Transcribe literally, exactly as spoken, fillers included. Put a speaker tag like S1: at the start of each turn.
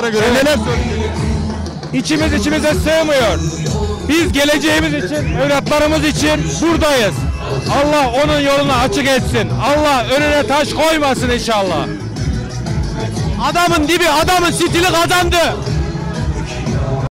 S1: iddialara göre.
S2: Evet.
S1: Neler söyleyeceksiniz?
S2: İçimiz içimize sığmıyor. Biz geleceğimiz için, evlatlarımız için buradayız. Allah onun yolunu açık etsin. Allah önüne taş koymasın inşallah. Adamın dibi, adamın stili kazandı.